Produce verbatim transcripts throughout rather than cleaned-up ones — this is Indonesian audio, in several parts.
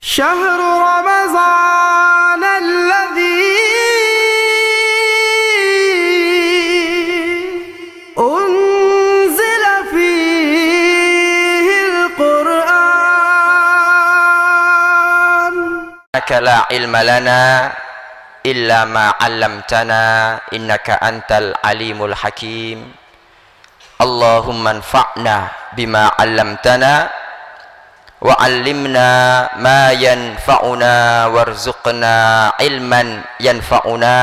شهر رمضان الذي أنزل فيه القرآن لا علم لنا إلا ما علمتنا إنك أنت العليم الحكيم اللهم انفعنا بما علمتنا وعلمنا ما ينفعنا وارزقنا علما ينفعنا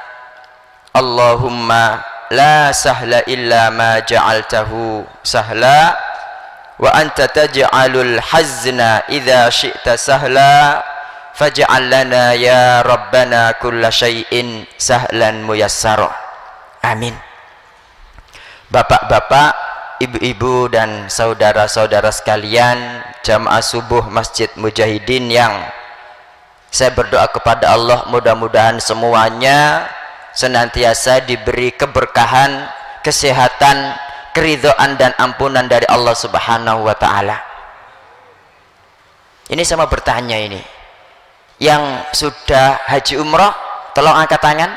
اللهم لا سهل إلا ما جعلته سهلا وأنت تجعل الحزن إذا شئت سهلا فاجعل لنا يا ربنا كل شيء سهلا ميسرا amin. Bapak-bapak, ibu-ibu dan saudara-saudara sekalian jamaah subuh Masjid Mujahidin yang saya berdoa kepada Allah mudah-mudahan semuanya senantiasa diberi keberkahan, kesehatan, keridhaan dan ampunan dari Allah Subhanahu wa taala. Ini sama bertanya ini. Yang sudah haji umroh tolong angkat tangan.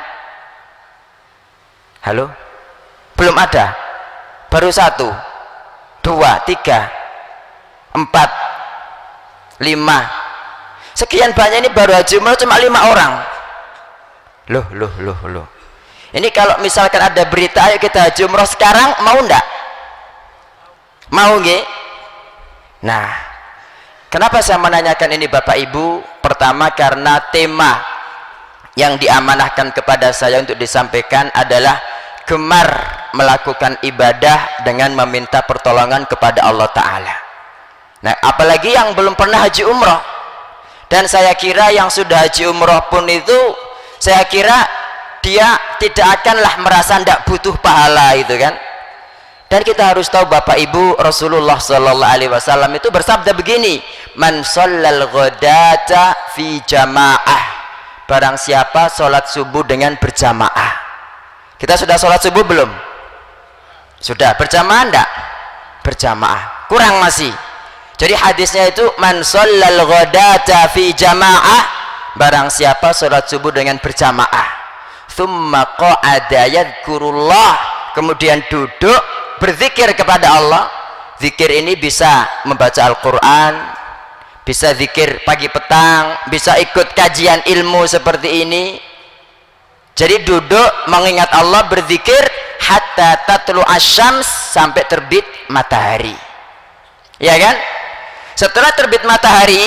Halo? Belum ada? Baru satu, dua, tiga, empat, lima. Sekian banyak ini baru haji umroh cuma lima orang. Loh, loh, loh, loh. Ini kalau misalkan ada berita ayo kita haji umroh sekarang, mau ndak? Mau nggih? Nah, kenapa saya menanyakan ini Bapak Ibu? Pertama karena tema yang diamanahkan kepada saya untuk disampaikan adalah gemar melakukan ibadah dengan meminta pertolongan kepada Allah Ta'ala. Nah, apalagi yang belum pernah haji umroh. Dan saya kira yang sudah haji umroh pun itu, saya kira dia tidak akanlah merasa tidak butuh pahala itu kan. Dan kita harus tahu Bapak Ibu, Rasulullah Sallallahu Alaihi Wasallam itu bersabda begini, man shallal ghadata fi jamaah, barang siapa sholat subuh dengan berjamaah. Kita sudah sholat subuh belum? Sudah. Berjamaah enggak? Berjamaah. Kurang masih. Jadi hadisnya itu man shallal ghadata fi jamaah, barang siapa sholat subuh dengan berjamaah, thumma qa'ada yadhkurullah, kemudian duduk berzikir kepada Allah. Zikir ini bisa membaca Al-Quran, bisa zikir pagi petang, bisa ikut kajian ilmu seperti ini. Jadi duduk mengingat Allah, berzikir hatta tatlu asyams, sampai terbit matahari. Ya kan? Setelah terbit matahari,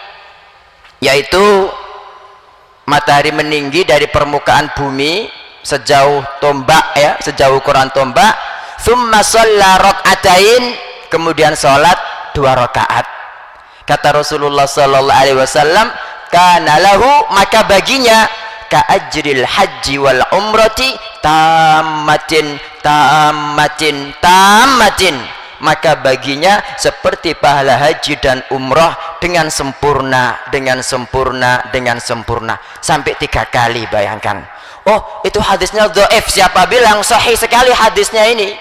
yaitu matahari meninggi dari permukaan bumi sejauh tombak ya, sejauh ukuran tombak, thumma shalla rak'atain, kemudian sholat dua rakaat. Kata Rasulullah sallallahu alaihi wasallam, kana lahu, maka baginya ka ajril haji wal umrati tammatin tammatin tammatin, maka baginya seperti pahala haji dan umrah dengan sempurna, dengan sempurna, dengan sempurna, sampai tiga kali. Bayangkan. Oh, itu hadisnya dhaif. Siapa bilang sahih sekali hadisnya ini?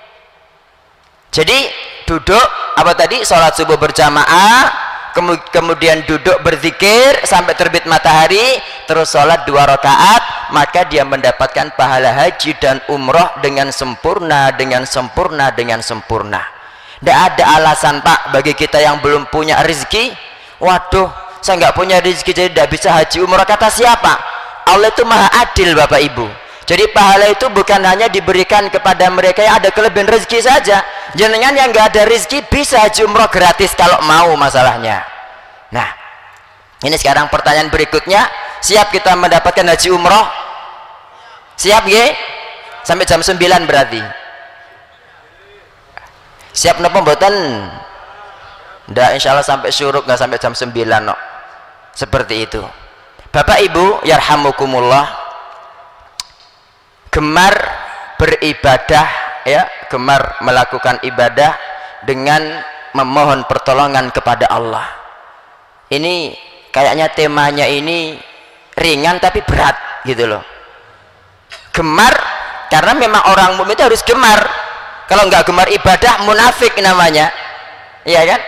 Jadi duduk apa tadi, sholat subuh berjamaah, kemudian duduk berzikir sampai terbit matahari, terus sholat dua rakaat, maka dia mendapatkan pahala haji dan umroh dengan sempurna, dengan sempurna, dengan sempurna. Tidak ada alasan Pak bagi kita yang belum punya rezeki. Waduh, saya nggak punya rezeki jadi tidak bisa haji umroh. Kata siapa? Allah itu maha adil Bapak Ibu. Jadi pahala itu bukan hanya diberikan kepada mereka yang ada kelebihan rezeki saja. Jenengan yang nggak ada rezeki bisa haji umroh gratis kalau mau, masalahnya. Nah, ini sekarang pertanyaan berikutnya, siap kita mendapatkan haji umroh? Siap nggih? Sampai jam sembilan berarti. Siap napa mboten? Ndak, insyaallah sampai syuruk, nggak sampai jam sembilan no. Seperti itu. Bapak Ibu yarhamukumullah, gemar beribadah ya, gemar melakukan ibadah dengan memohon pertolongan kepada Allah. Ini kayaknya temanya ini ringan tapi berat gitu loh. Gemar karena memang orang mukmin itu harus gemar. Kalau nggak gemar ibadah munafik namanya. Iya kan?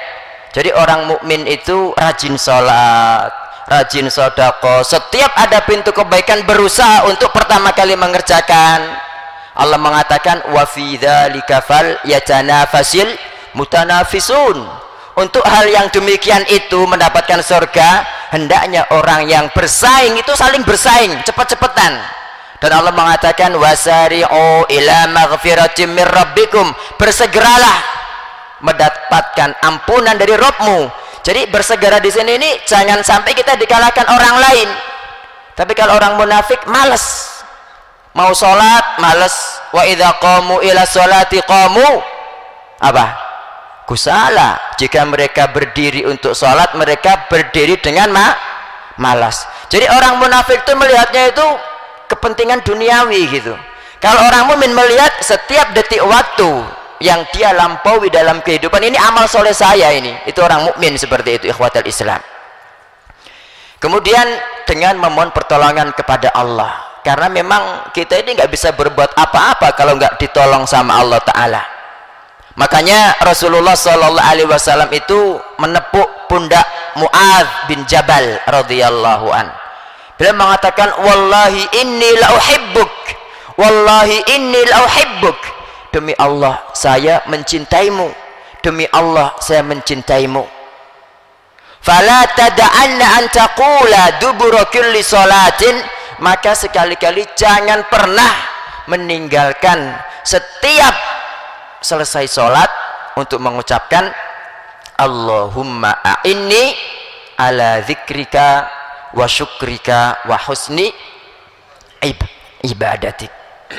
Jadi orang mukmin itu rajin sholat, rajin sedekah. Setiap ada pintu kebaikan berusaha untuk pertama kali mengerjakan. Allah mengatakan wa fi dzalika fal yatanafasil mutanafisun. Untuk hal yang demikian itu mendapatkan surga, hendaknya orang yang bersaing itu saling bersaing, cepat-cepatan. Dan Allah mengatakan wasari'u ila maghfiratin mir rabbikum, bersegeralah mendapatkan ampunan dari Rabbmu. Jadi bersegera di sini ini jangan sampai kita dikalahkan orang lain. Tapi kalau orang munafik malas, mau sholat malas. Wa idza qamu ila sholati qamu apa? Kusala. Jika mereka berdiri untuk sholat, mereka berdiri dengan ma malas. Jadi orang munafik itu melihatnya itu kepentingan duniawi gitu. Kalau orang mukmin melihat setiap detik waktu yang dia lampaui dalam kehidupan ini amal soleh saya ini, itu orang mukmin seperti itu, ikhwatal Islam. Kemudian dengan memohon pertolongan kepada Allah, karena memang kita ini nggak bisa berbuat apa-apa kalau nggak ditolong sama Allah Ta'ala. Makanya Rasulullah Shallallahu Alaihi Wasallam itu menepuk pundak Mu'adz bin Jabal radhiyallahu an. Beliau mengatakan, wallahi inni la uhibbuk, wallahi inni la uhibbuk. Demi Allah saya mencintaimu, demi Allah saya mencintaimu. Fala tada'anna an taqula dubura kulli salatin, maka sekali-kali jangan pernah meninggalkan setiap selesai sholat untuk mengucapkan Allahumma a'inni ala dzikrika wa syukrika wa husni ibadatik.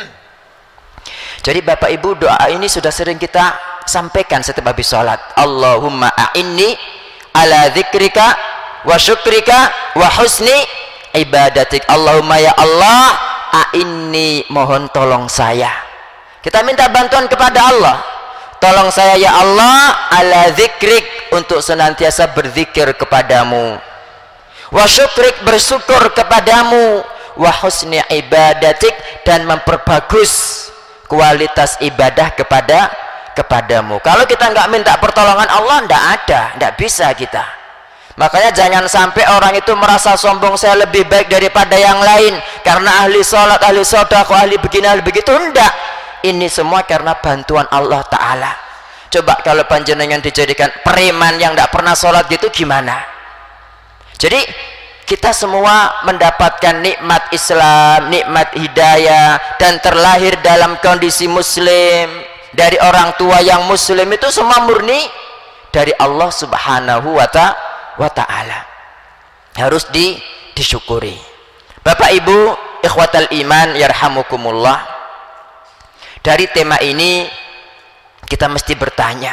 Jadi Bapak Ibu, doa ini sudah sering kita sampaikan setiap habis sholat. Allahumma a'inni ala dzikrika wa syukrika wa husni ibadatik. Allahumma ya Allah, a'inni, mohon tolong saya. Kita minta bantuan kepada Allah. Tolong saya ya Allah, ala dzikrik, untuk senantiasa berzikir kepadamu. Wa syukrik, bersyukur kepadamu. Wa husni ibadatik, dan memperbagus kualitas ibadah kepada kepadamu. Kalau kita nggak minta pertolongan Allah, nggak ada, nggak bisa kita. Makanya jangan sampai orang itu merasa sombong, saya lebih baik daripada yang lain karena ahli sholat, ahli sedekah, ahli begini, ahli begitu. Enggak, ini semua karena bantuan Allah Ta'ala. Coba kalau panjenengan dijadikan preman yang nggak pernah sholat gitu gimana? Jadi kita semua mendapatkan nikmat Islam, nikmat hidayah, dan terlahir dalam kondisi muslim, dari orang tua yang muslim, itu semua murni dari Allah Subhanahu wa ta'ala. Harus di, disyukuri. Bapak Ibu ikhwatal iman yarhamukumullah, dari tema ini kita mesti bertanya,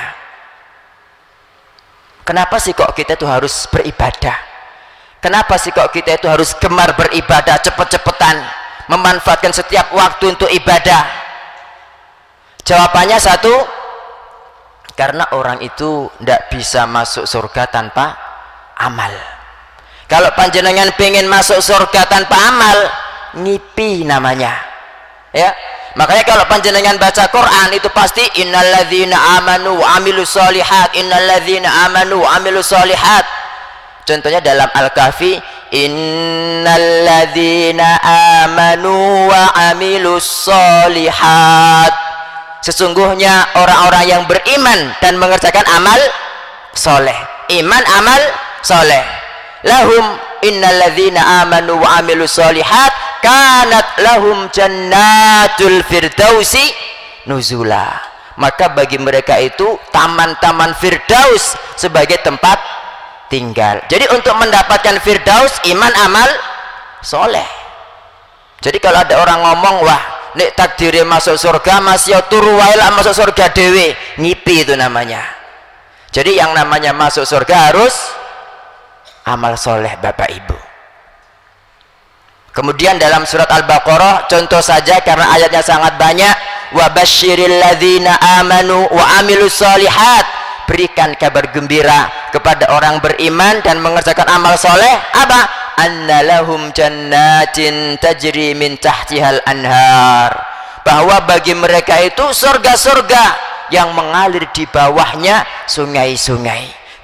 kenapa sih kok kita itu harus beribadah? Kenapa sih kok kita itu harus gemar beribadah, cepet-cepetan memanfaatkan setiap waktu untuk ibadah? Jawabannya satu, karena orang itu tidak bisa masuk surga tanpa amal. Kalau panjenengan pengen masuk surga tanpa amal, ngipi namanya, ya. Makanya kalau panjenengan baca Quran itu pasti innalladzina amanu wa amilus solihat, innalladzina amanu wa amilus solihat. Contohnya dalam Al-Kahfi, innalladzina amanu wa amilus solihat, sesungguhnya orang-orang yang beriman dan mengerjakan amal soleh. Iman, amal soleh. Lahum innalladzina amanu wa amilus solihat kanat lahum jannatul firdausi nuzula, maka bagi mereka itu taman-taman firdaus sebagai tempat tinggal. Jadi untuk mendapatkan firdaus, iman, amal soleh. Jadi kalau ada orang ngomong, wah nek takdire masuk surga masih turu wae lah masuk surga dewe, ngipi itu namanya. Jadi yang namanya masuk surga harus amal soleh Bapak Ibu. Kemudian dalam surat Al-Baqarah, contoh saja karena ayatnya sangat banyak, wa basyiril ladzina amanu wa amilus solihat, berikan kabar gembira kepada orang beriman dan mengerjakan amal soleh. Apa? Annalahum jannatin tajri min tahtihal anhar, bahwa bagi mereka itu surga-surga yang mengalir di bawahnya sungai-sungai.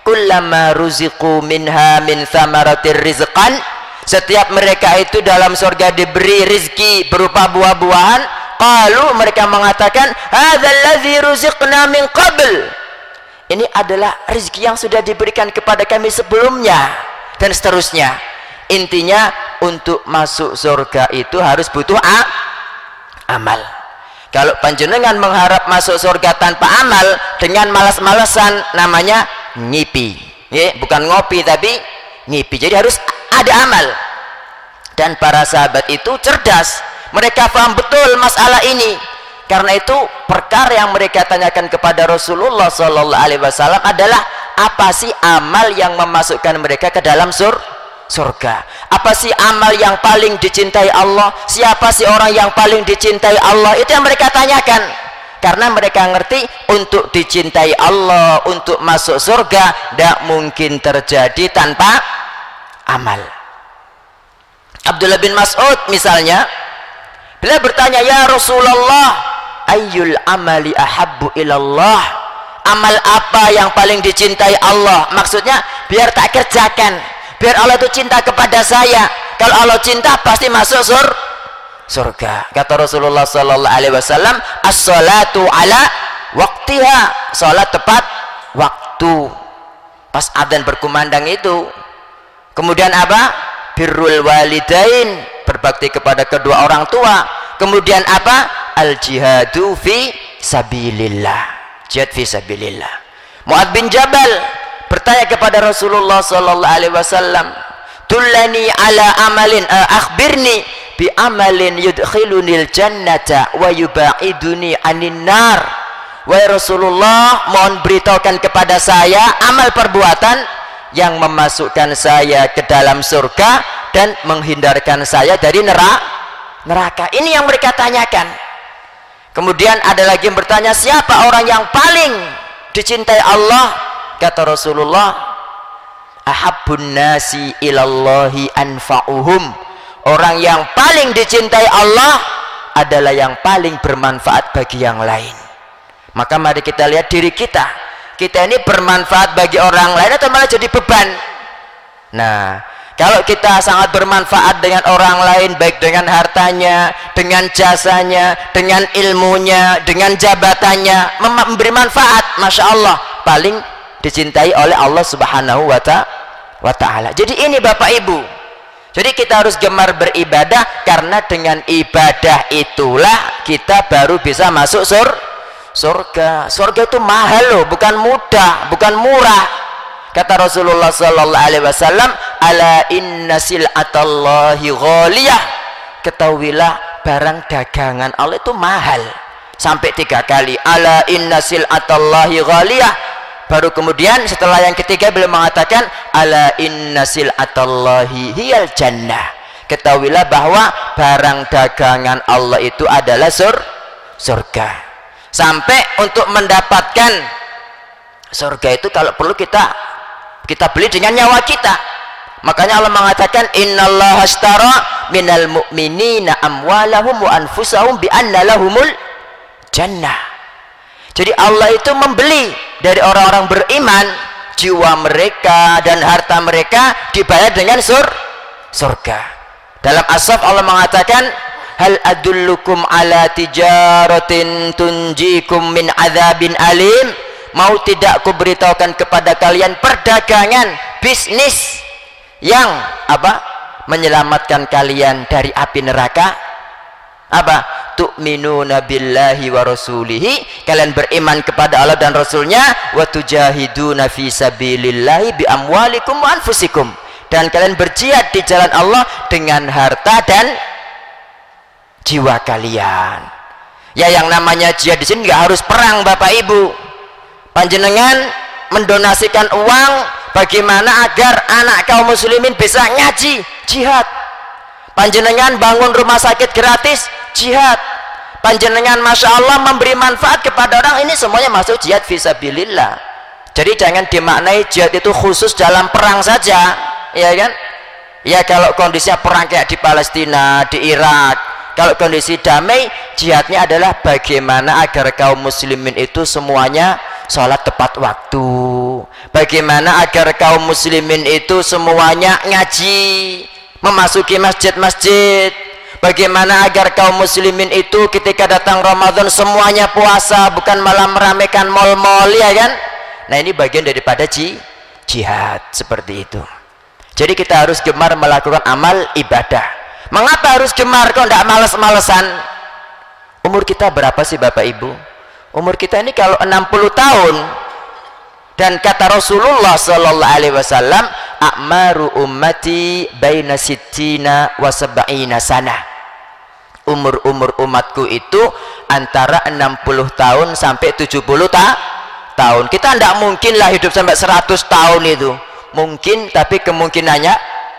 kullama ruziqu minha min thamaratir rizqan, setiap mereka itu dalam surga diberi rizki berupa buah-buahan, qalu, mereka mengatakan, hadzal ladzi ruziqna min qabl, ini adalah rizki yang sudah diberikan kepada kami sebelumnya, dan seterusnya. Intinya untuk masuk surga itu harus butuh a amal. Kalau panjenengan mengharap masuk surga tanpa amal, dengan malas-malasan, namanya ngipi, ya, bukan ngopi tapi ngipi. Jadi harus ada amal. Dan para sahabat itu cerdas, mereka paham betul masalah ini. Karena itu perkara yang mereka tanyakan kepada Rasulullah Sallallahu Alaihi Wasallam adalah, apa sih amal yang memasukkan mereka ke dalam sur surga? Apa sih amal yang paling dicintai Allah? Siapa sih orang yang paling dicintai Allah? Itu yang mereka tanyakan. Karena mereka ngerti untuk dicintai Allah, untuk masuk surga, tidak mungkin terjadi tanpa amal. Abdullah bin Mas'ud misalnya, beliau bertanya, ya Rasulullah, ayyul amali ahabbu ilallah, amal apa yang paling dicintai Allah? Maksudnya biar tak kerjakan, biar Allah itu cinta kepada saya. Kalau Allah cinta pasti masuk sur surga. Kata Rasulullah Sallallahu Alaihi Wasallam, as-salatu ala waktiha, salat tepat waktu, pas adzan berkumandang itu. Kemudian apa? Birrul walidain, berbakti kepada kedua orang tua. Kemudian apa? Al jihadu fi sabilillah, jihad fi sabilillah. Mu'adz bin Jabal bertanya kepada Rasulullah Sallallahu Alaihi Wasallam, dullani ala amalin, uh, akhbirni bi amalin yudkhilunil jannata wa yubaiduni anin nar. Wahai Rasulullah, mohon beritahukan kepada saya amal perbuatan yang memasukkan saya ke dalam surga dan menghindarkan saya dari neraka. Ini yang mereka tanyakan. Kemudian ada lagi yang bertanya, siapa orang yang paling dicintai Allah? Kata Rasulullah, ahabbun nasi ilallahi anfa'uhum, orang yang paling dicintai Allah adalah yang paling bermanfaat bagi yang lain. Maka mari kita lihat diri kita, kita ini bermanfaat bagi orang lain atau malah jadi beban? Nah, kalau kita sangat bermanfaat dengan orang lain, baik dengan hartanya, dengan jasanya, dengan ilmunya, dengan jabatannya, memberi manfaat, masya Allah, paling dicintai oleh Allah Subhanahu wa Ta'ala. Jadi ini Bapak Ibu, jadi kita harus gemar beribadah, karena dengan ibadah itulah kita baru bisa masuk sur surga. Surga itu mahal loh, bukan mudah, bukan murah. Kata Rasulullah Sallallahu Alaihi Wasallam, ala inna sil'atallahi ghaliyah, ketahuilah barang dagangan Allah itu mahal. Sampai tiga kali, ala inna sil'atallahi ghaliyah. Baru kemudian setelah yang ketiga beliau mengatakan, ala inna sil'atallahi hiyal jannah, ketahuilah bahwa barang dagangan Allah itu adalah sur surga. Sampai untuk mendapatkan surga itu kalau perlu kita kita beli dengan nyawa kita. Makanya Allah mengatakan, innallaha ashtara minal mu'minina amwalahum wa anfusahum bi anna lahumul jannah. Jadi Allah itu membeli dari orang-orang beriman jiwa mereka dan harta mereka dibayar dengan sur surga. Dalam As-Saff Allah mengatakan, hal adullukum ala tijaratin tunjikum min adzabin alim, mau tidak ku beritahukan kepada kalian perdagangan, bisnis yang apa? Menyelamatkan kalian dari api neraka. Apa? Tu'minuna billahi wa rasulihi, kalian beriman kepada Allah dan Rasulnya, wa tujahiduna fi sabilillahi bi amwalikum wa anfusikum, dan kalian berjihad di jalan Allah dengan harta dan jiwa kalian. Ya, yang namanya jihad di sini nggak harus perang Bapak Ibu. Panjenengan mendonasikan uang bagaimana agar anak kaum muslimin bisa ngaji, jihad. Panjenengan bangun rumah sakit gratis, jihad. Panjenengan masya Allah memberi manfaat kepada orang, ini semuanya masuk jihad fisabilillah. Jadi jangan dimaknai jihad itu khusus dalam perang saja, ya kan? Ya kalau kondisinya perang kayak di Palestina, di Irak, kalau kondisi damai, jihadnya adalah bagaimana agar kaum muslimin itu semuanya sholat tepat waktu, bagaimana agar kaum muslimin itu semuanya ngaji, memasuki masjid-masjid. Bagaimana agar kaum muslimin itu ketika datang Ramadan semuanya puasa, bukan malah meramaikan mal-mal, ya kan? Nah, ini bagian daripada ji, jihad seperti itu. Jadi kita harus gemar melakukan amal ibadah. Mengapa harus gemar? Kok tidak males-malesan? Umur kita berapa sih Bapak Ibu? Umur kita ini kalau enam puluh tahun, dan kata Rasulullah sallallahu alaihi wasallam, a'maru ummati baina sittina wa sab'ina sanah. Umur-umur umatku itu antara enam puluh tahun sampai tujuh puluh ta tahun. Kita tidak mungkin lah hidup sampai seratus tahun itu. Mungkin, tapi kemungkinannya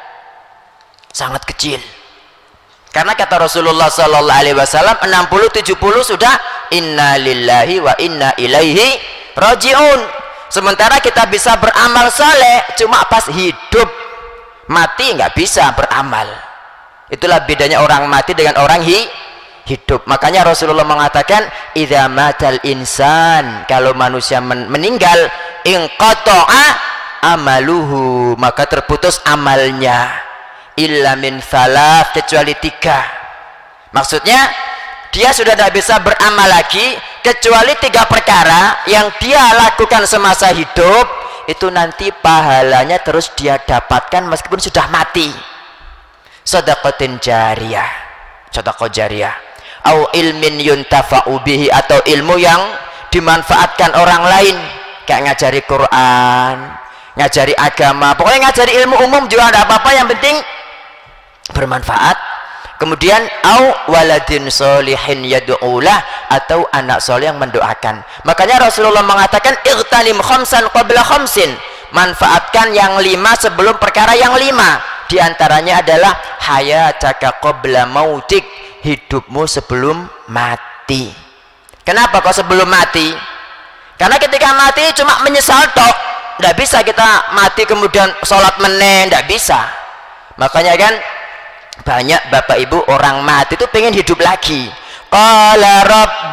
sangat kecil. Karena kata Rasulullah sallallahu alaihi wasallam, enam puluh tujuh puluh sudah inna lillahi wa inna ilaihi rajiun. Sementara kita bisa beramal saleh cuma pas hidup, mati nggak bisa beramal. Itulah bedanya orang mati dengan orang hi hidup. Makanya Rasulullah mengatakan, idza matal insan, kalau manusia men meninggal, inqata'a amaluhu, maka terputus amalnya, illa min thalath, kecuali tiga. Maksudnya dia sudah tidak bisa beramal lagi kecuali tiga perkara yang dia lakukan semasa hidup, itu nanti pahalanya terus dia dapatkan meskipun sudah mati. Shadaqatin jariyah, sedekah jariyah, au ilmin yuntafa'u bihi, atau ilmu yang dimanfaatkan orang lain, kayak ngajari Quran, ngajari agama, pokoknya ngajari ilmu umum juga ada apa-apa, yang penting bermanfaat. Kemudian au waladin solihin yad'ulah, atau anak soleh yang mendoakan. Makanya Rasulullah mengatakan, ightanim khamsan qabla khamsin, manfaatkan yang lima sebelum perkara yang lima. Di antaranya adalah hayataka qabla mautik, hidupmu sebelum mati. Kenapa kok sebelum mati? Karena ketika mati cuma menyesal tok, tidak bisa kita mati kemudian sholat meneh, tidak bisa. Makanya kan banyak Bapak Ibu orang mati itu pengen hidup lagi. Qala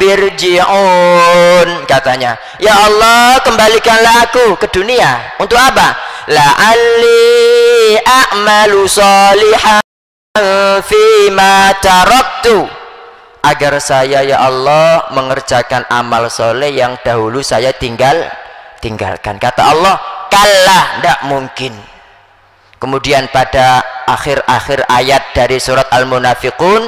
rabbirji'un, katanya, ya Allah kembalikanlah aku ke dunia. Untuk apa? La'alli a'malu sholihan fima taraktu, agar saya ya Allah mengerjakan amal soleh yang dahulu saya tinggal tinggalkan. Kata Allah, kalla, tidak mungkin. Kemudian pada akhir-akhir ayat dari surat Al-Munafiqun,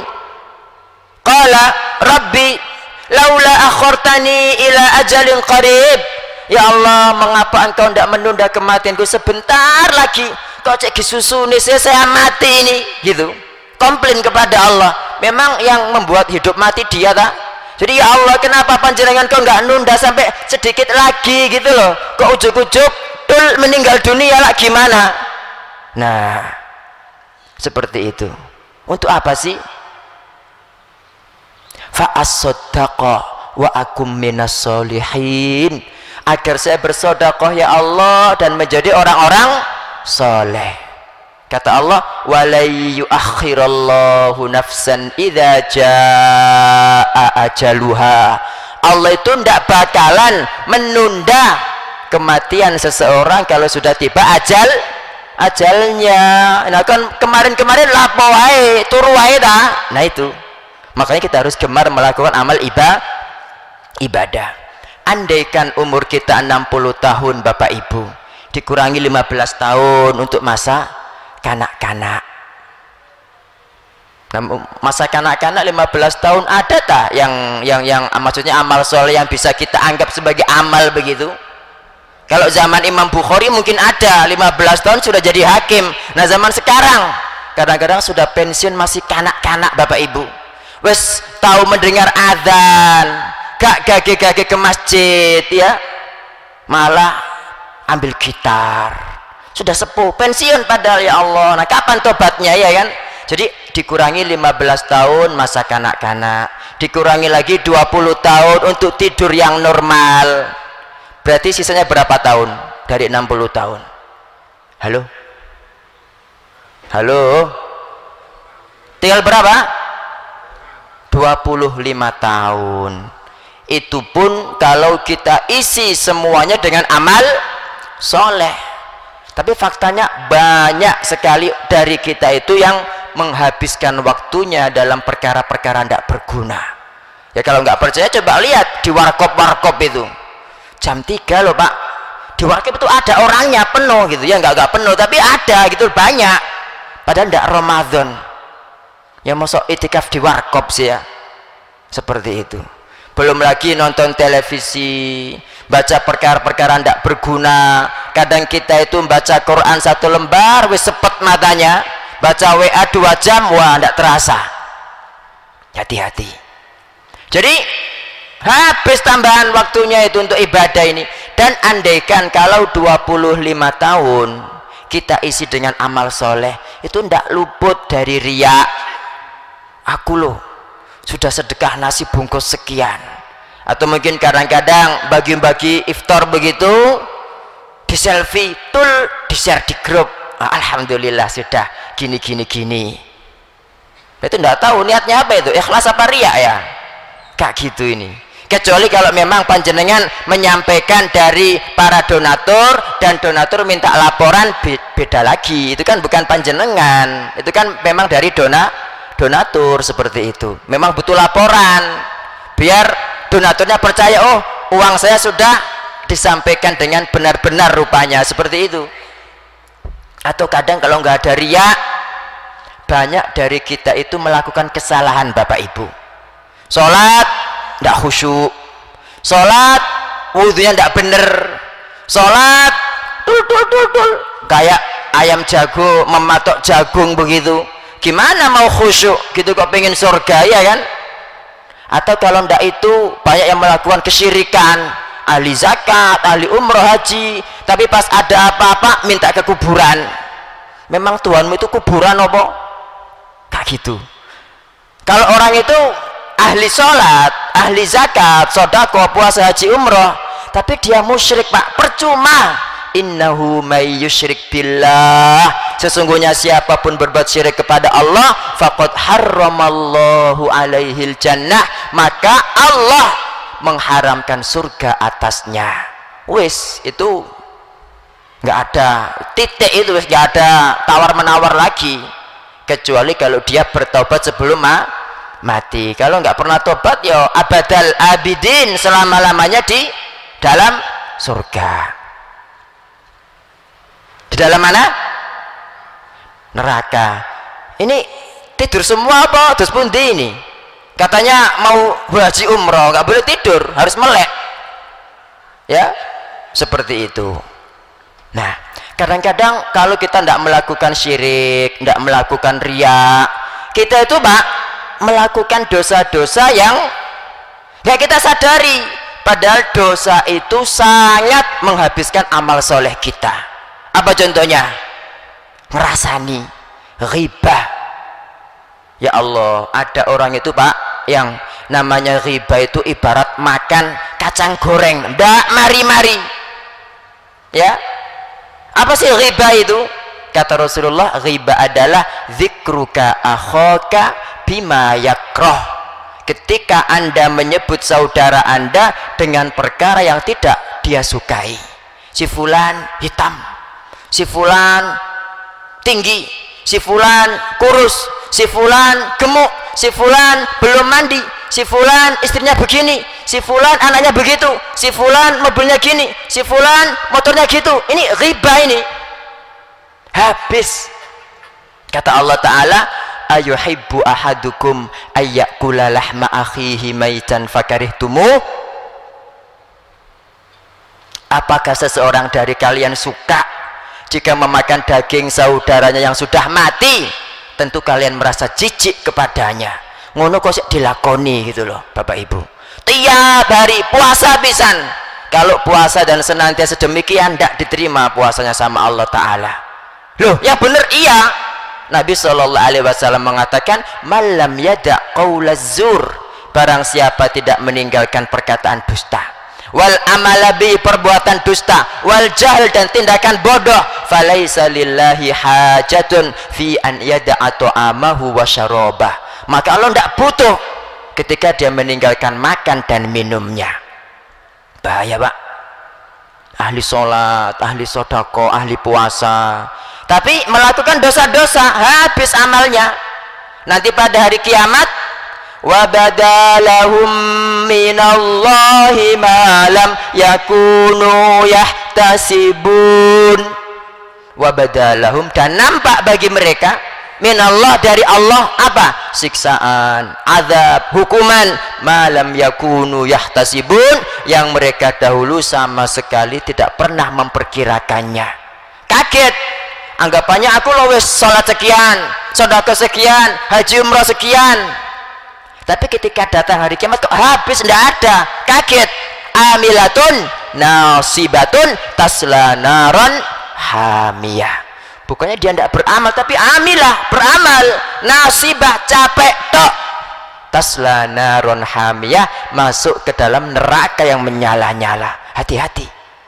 qala rabbi laula akhortani ila ajalin qarib, ya Allah mengapa engkau tidak menunda kematianku sebentar lagi, kok cek disusuni saya mati ini, gitu. Komplain kepada Allah. Memang yang membuat hidup mati dia tak? Jadi ya Allah kenapa panjenengan kau nggak nunda sampai sedikit lagi gitu loh, kok ujuk-ujuk tul meninggal dunia lah, gimana? Nah seperti itu. Untuk apa sih? Fa'as-soddaqa wa akum minas solihin, agar saya bersedekah ya Allah dan menjadi orang-orang soleh. Kata Allah, walai yuakhirallahu nafsan idza jaa ajaluha, Allah itu tidak bakalan menunda kematian seseorang kalau sudah tiba ajal ajalnya. Nah kan kemarin-kemarin lapo wae, turu wae ta. Nah itu. Makanya kita harus gemar melakukan amal ibadah. ibadah. Andaikan umur kita enam puluh tahun Bapak Ibu, dikurangi lima belas tahun untuk masa kanak-kanak. Masa kanak-kanak lima belas tahun ada tak yang yang yang maksudnya amal soleh yang bisa kita anggap sebagai amal begitu? Kalau zaman Imam Bukhari mungkin ada, lima belas tahun sudah jadi hakim. Nah zaman sekarang kadang-kadang sudah pensiun masih kanak-kanak Bapak Ibu. Wes tahu mendengar adzan, gak gage-gage ke masjid ya, malah ambil gitar. Sudah sepuh, pensiun padahal ya Allah. Nah kapan tobatnya ya kan? Jadi dikurangi lima belas tahun masa kanak-kanak, dikurangi lagi dua puluh tahun untuk tidur yang normal. Berarti sisanya berapa tahun dari enam puluh tahun? Halo? Halo? Tinggal berapa? dua puluh lima tahun. Itu pun kalau kita isi semuanya dengan amal soleh. Tapi faktanya banyak sekali dari kita itu yang menghabiskan waktunya dalam perkara-perkara tidak berguna. Ya kalau nggak percaya coba lihat di warkop-warkop itu jam tiga loh Pak, di warkop itu ada orangnya penuh gitu ya, nggak nggak penuh tapi ada gitu banyak, padahal tidak Ramadan. Ya masuk itikaf di warkop sih ya, seperti itu. Belum lagi nonton televisi, baca perkara-perkara tidak berguna. Kadang kita itu baca Quran satu lembar wis sepet matanya, baca W A dua jam wah tidak terasa. Hati-hati. Jadi habis tambahan waktunya itu untuk ibadah ini. Dan andaikan kalau dua puluh lima tahun kita isi dengan amal soleh, itu tidak luput dari riya. Aku loh sudah sedekah nasi bungkus sekian, atau mungkin kadang-kadang bagi-bagi iftar begitu di selfie tul di share di grup, ah, alhamdulillah sudah gini gini gini. Itu tidak tahu niatnya apa, itu ikhlas apa riya ya, kayak gitu ini. Kecuali kalau memang panjenengan menyampaikan dari para donatur dan donatur minta laporan, beda lagi, itu kan bukan panjenengan, itu kan memang dari dona donatur, seperti itu. Memang butuh laporan biar donaturnya percaya, oh uang saya sudah disampaikan dengan benar-benar rupanya, seperti itu. Atau kadang kalau nggak ada riya, banyak dari kita itu melakukan kesalahan Bapak Ibu. Sholat tidak khusyuk, sholat wudhunya tidak benar, sholat tul tul tul tul kayak ayam jago mematok jagung begitu. Gimana mau khusyuk gitu kok pengen surga ya kan? Atau kalau ndak itu banyak yang melakukan kesyirikan, ahli zakat, ahli umroh haji, tapi pas ada apa-apa minta ke kuburan. Memang Tuhanmu itu kuburan apa? Kayak gitu. Kalau orang itu ahli sholat, ahli zakat, sodako, puasa, haji, umroh, tapi dia musyrik Pak, percuma. Innahu may yusyrik billah, sesungguhnya siapapun berbuat syirik kepada Allah, faqad harramallahu alaihil jannah, maka Allah mengharamkan surga atasnya. Wis itu nggak ada titik, itu wis nggak ada tawar menawar lagi, kecuali kalau dia bertobat sebelum ma mati. Kalau nggak pernah tobat ya abadal abidin, selama lamanya di dalam surga. Di dalam mana? Neraka. Ini tidur semua apa? Terus pun di ini katanya mau haji umroh nggak boleh tidur, harus melek ya, seperti itu. Nah kadang-kadang kalau kita tidak melakukan syirik, tidak melakukan riya, kita itu Pak melakukan dosa-dosa yang nggak kita sadari, padahal dosa itu sangat menghabiskan amal soleh kita. Apa contohnya? Ngerasani ghibah. Ya Allah, ada orang itu Pak yang namanya ghibah itu ibarat makan kacang goreng, ndak mari-mari ya. Apa sih ghibah itu? Kata Rasulullah, ghibah adalah zikruka akhaka bima yakrah, ketika Anda menyebut saudara Anda dengan perkara yang tidak dia sukai. Si fulan hitam, si fulan tinggi, si fulan kurus, si fulan gemuk, si fulan belum mandi, si fulan istrinya begini, si fulan anaknya begitu, si fulan mobilnya gini, si fulan motornya gitu. Ini ghibah ini. Habis. Kata Allah Ta'ala, ayuhibbu ahadukum ayyakula lahma akhihi maitan fakarihtumuh. Apakah seseorang dari kalian suka jika memakan daging saudaranya yang sudah mati? Tentu kalian merasa jijik kepadanya. Ngono kok sik dilakoni gitu loh Bapak Ibu. Tiap hari puasa pisan. Kalau puasa dan senantiasa demikian tidak diterima puasanya sama Allah Ta'ala. Loh yang benar iya. Nabi shallallahu alaihi wasallam mengatakan, malam yada qaulaz zur, barang siapa tidak meninggalkan perkataan dusta, wal amalabi, perbuatan dusta, wal jahl, dan tindakan bodoh, falaisa lillahi hajatun fi an yada'a ta'amahu wa syarabah, maka Allah tidak butuh ketika dia meninggalkan makan dan minumnya. Bahaya Pak. ahli sholat, ahli sodako, ahli puasa, tapi melakukan dosa-dosa, habis amalnya. Nanti pada hari kiamat, wa badalahum minallahi ma lam yakunu yahtasibun. Wa badalahum, dan nampak bagi mereka minallah, dari Allah, apa? Siksaan, azab, hukuman, malam yakunu yahtasibun, yang mereka dahulu sama sekali tidak pernah memperkirakannya. Kaget, anggapannya aku loh wis sholat sekian, sedekah sekian, haji umrah sekian, tapi ketika datang hari kiamat kok habis, tidak ada. Kaget. Amilatun nasibatun tasla naron hamiyah. Bukannya dia tidak beramal, tapi amilah, beramal. Nasibah, capek tok. Tasla naron hamiyah, masuk ke dalam neraka yang menyala-nyala. Hati-hati.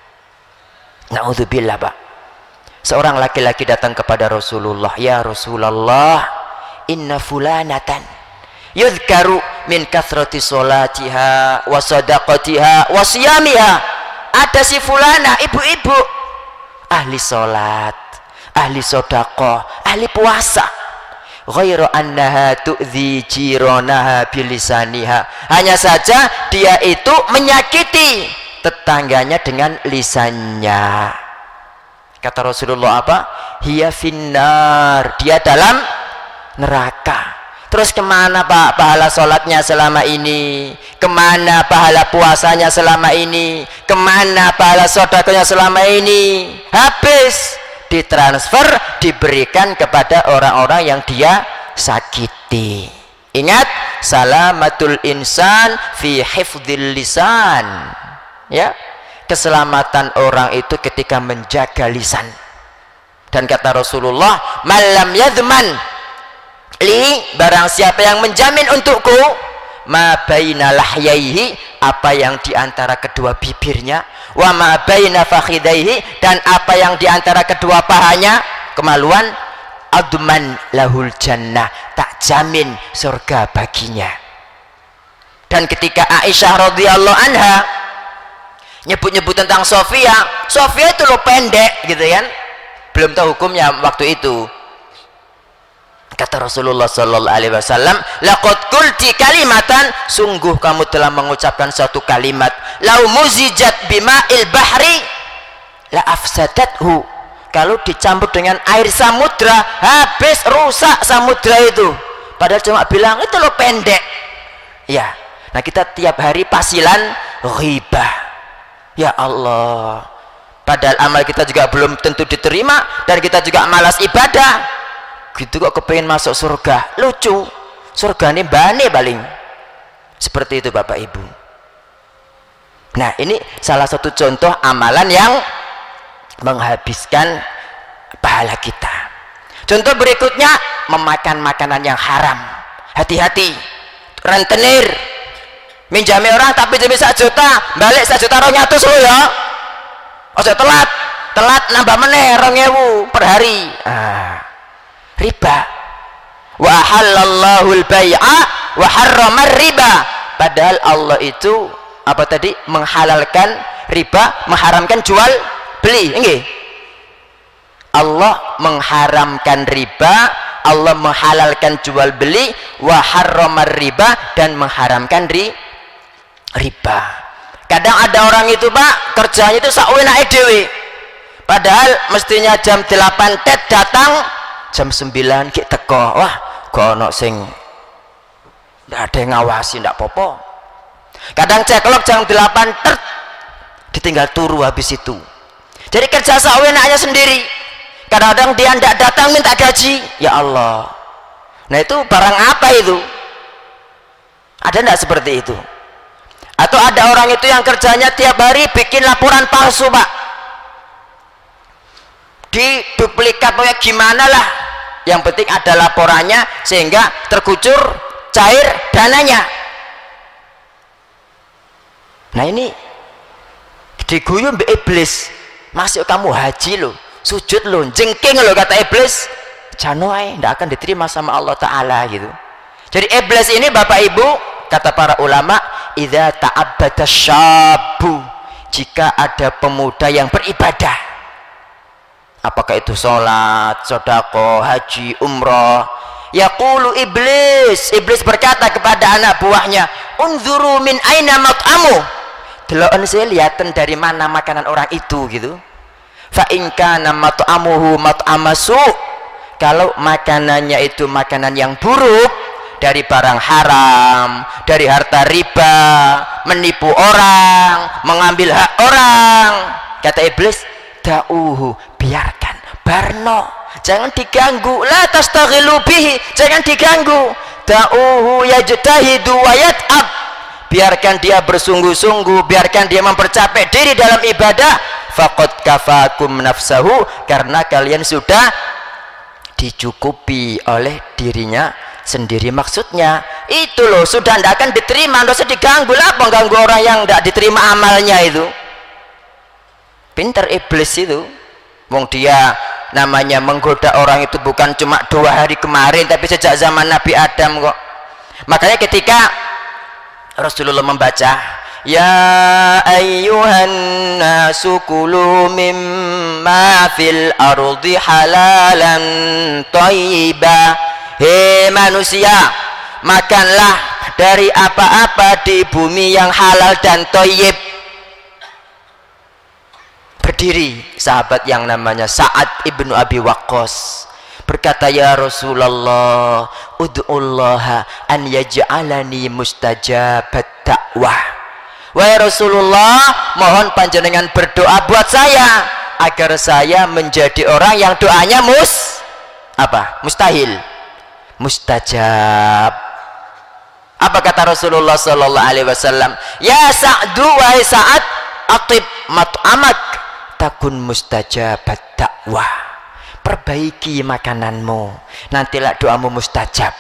Na'udzubillah, Pak. Seorang laki-laki datang kepada Rasulullah, ya Rasulullah, inna fulanatan yudhkaru min kathrati sholatiha wa sadaqatiha wa siyamiha. Ada si fulana, ibu-ibu, ahli sholat, ahli sodaqah, ahli puasa, ghairu annaha tu'dhi jiranaha bilisaniha, hanya saja dia itu menyakiti tetangganya dengan lisannya. Kata Rasulullah apa? Hiya finnar, dia dalam neraka. Terus kemana Pak pahala sholatnya selama ini? Kemana pahala puasanya selama ini? Kemana pahala sodaqahnya selama ini? Habis, ditransfer, diberikan kepada orang-orang yang dia sakiti. Ingat, salamatul insan fi hifdzil lisan, ya, keselamatan orang itu ketika menjaga lisan. Dan kata Rasulullah, malam yadman li, barang siapa yang menjamin untukku, ma baina lahyaihi, apa yang diantara kedua bibirnya, wa ma baina fakhidaihi, dan apa yang diantara kedua pahanya, kemaluan, adman lahul jannah, tak jamin surga baginya. Dan ketika Aisyah radhiyallahu anha nyebut-nyebut tentang Sofia, Sofia itu lo pendek gitu kan, belum tahu hukumnya waktu itu. Kata Rasulullah sallallahu alaihi wasallam, laqad qulti kalimatan, sungguh kamu telah mengucapkan satu kalimat, lau muzijat bima'il bahri la afsadathu, kalau dicampur dengan air samudra habis, rusak samudra itu. Padahal cuma bilang itu lo pendek. Ya. Nah, kita tiap hari pasilan ghibah. Ya Allah. Padahal amal kita juga belum tentu diterima, dan kita juga malas ibadah. Gitu kok kepengen masuk surga, lucu, surga ini bane paling. Seperti itu Bapak Ibu. Nah, ini salah satu contoh amalan yang menghabiskan pahala kita. Contoh berikutnya, memakan makanan yang haram. Hati-hati, rentenir, minjami orang tapi jadi satu juta, balik satu juta rong nyatus lo ya. Ojo telat, telat nambah meneh rong ewu per hari. Ah, riba. Wa halallahu al-bai'a wa harrama riba. Padahal Allah itu apa tadi? Menghalalkan riba, mengharamkan jual beli. Nggih. Allah mengharamkan riba, Allah menghalalkan jual beli, wa harrama riba, dan mengharamkan ri riba. Kadang ada orang itu Pak, kerjanya itu sawenake dhewe. Padahal mestinya jam delapan tet datang, jam sembilan ki teko. Wah, kok ono sing ndak ada yang ngawasi, ndak popo. Kadang ceklok jam delapan tet ditinggal turu habis itu. Jadi kerja sawenaknya sendiri. Kadang-kadang dia ndak datang minta gaji. Ya Allah. Nah, itu barang apa itu? Ada ndak seperti itu? Atau ada orang itu yang kerjanya tiap hari bikin laporan palsu Pak, di duplikat pokoknya gimana lah, yang penting ada laporannya sehingga terkucur cair dananya. Nah, ini diguyur mbak iblis, masuk kamu haji loh, sujud loh, jengking loh, kata iblis, janoai tidak akan diterima sama Allah Ta'ala gitu. Jadi iblis ini Bapak Ibu, kata para ulama, idza ta'abbata syabbu jika ada pemuda yang beribadah, apakah itu sholat, sedekah, haji, umrah, yaqulu iblis, iblis berkata kepada anak buahnya, unzuru min aina mat'amu, delok saya lihatan dari mana makanan orang itu gitu. Fa in kana mat'amuhu mat'amasu, kalau makanannya itu makanan yang buruk, dari barang haram, dari harta riba, menipu orang, mengambil hak orang, kata iblis, da'uhu, biarkan, barno, jangan diganggu, la tastaghilu bihi, jangan diganggu, da'uhu yajtahidu wa yat'ab, biarkan dia bersungguh-sungguh, biarkan dia mempercapek diri dalam ibadah, faqad kafakum nafsahu, karena kalian sudah dicukupi oleh dirinya sendiri. Maksudnya itu loh, sudah tidak akan diterima, tidak usah diganggu lah, pengganggu orang yang tidak diterima amalnya itu. Pinter iblis itu, wong dia namanya menggoda orang itu bukan cuma dua hari kemarin, tapi sejak zaman Nabi Adam kok. Makanya ketika Rasulullah membaca, ya ayyuhan nasu kulu mimma fil ardi halalan thayyiba, hei manusia, makanlah dari apa-apa di bumi yang halal dan thayyib. Berdiri sahabat yang namanya Sa'ad ibnu Abi Waqqas, berkata, ya Rasulullah, ud'ullaha an yaj'alani mustajabat da'wah. Wahai Rasulullah, mohon panjenengan berdoa buat saya agar saya menjadi orang yang doanya mus apa? Mustahil, mustajab. Apa kata Rasulullah sallallahu alaihi wasallam? Ya Sa'du, wahai Sa'ad, atib mat'amak takun mustajabat dakwah. Perbaiki makananmu, nantilah doamu mustajab.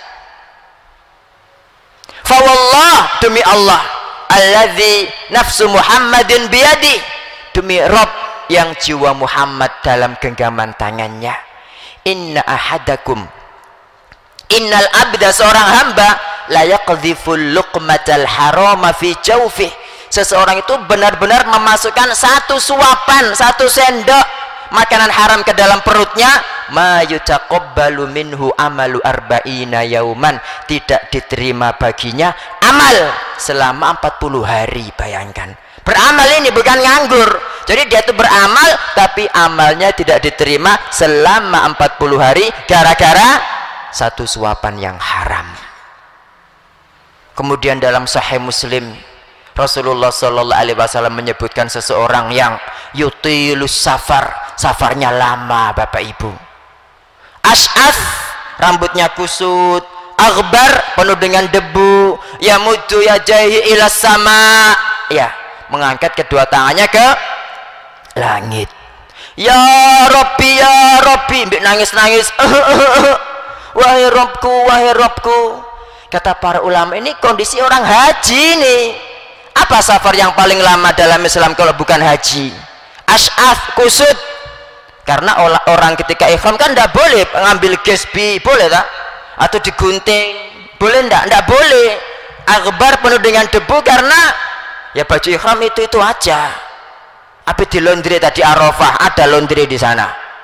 Fa wallah, demi Allah, alladzi nafsu Muhammadin biyadi, demi Rob yang jiwa Muhammad dalam genggaman tangannya, inna ahadakum, innal abda, seorang hamba, la yaqdhiful luqmatal harama fi jawfih, seseorang itu benar-benar memasukkan satu suapan, satu sendok makanan haram ke dalam perutnya, ma yutaqabbalu minhu amalu arba'ina yauman, tidak diterima baginya amal selama empat puluh hari. Bayangkan, beramal ini bukan nganggur, jadi dia itu beramal tapi amalnya tidak diterima selama empat puluh hari gara-gara satu suapan yang haram. Kemudian dalam Sahih Muslim, Rasulullah Shallallahu Alaihi Wasallam menyebutkan seseorang yang yutilus safar, safarnya lama, bapak ibu, ash'af, rambutnya kusut, aghbar, penuh dengan debu, yamuddu yajaihi ila sama, ya, mengangkat kedua tangannya ke langit, ya Rabbi, ya Rabbi, nangis-nangis, wahai Rabbku, wahai Rabbku. Kata para ulama, ini kondisi orang haji nih. Apa safar yang paling lama dalam Islam kalau bukan haji? Ash'af, kusut. Karena orang ketika ikhram kan tidak boleh ngambil gesbi, boleh tak? Atau digunting, boleh ndak? Ndak boleh. Aghbar, penuh dengan debu, karena ya baju ikhram itu itu aja. Apa di laundry tadi Arafah, ada laundry di sana.